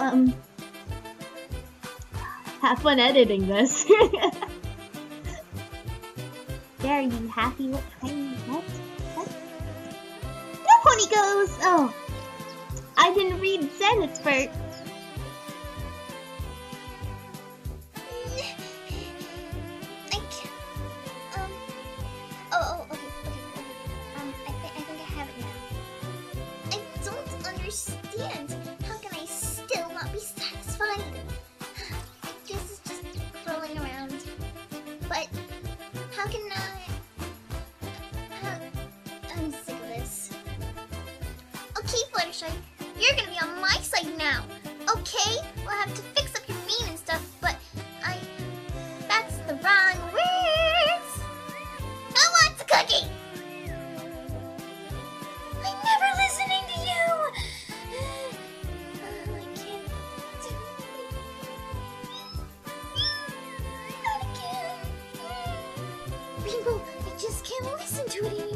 have fun editing this. Are you happy with Tiny? What? No, Pony goes! Oh, I didn't read Zenith's part. I think I have it now. I don't understand. How can I still not be satisfied? I guess it's just crawling around. But how can I? I'm sick of this. Okay, Fluttershy, you're gonna be on my side now. Okay, we'll have to fix up your mane and stuff, but that's the wrong words. Who wants a cookie? I'm never listening to you. I can't do it. Not again. Rainbow, I just can't listen to it anymore.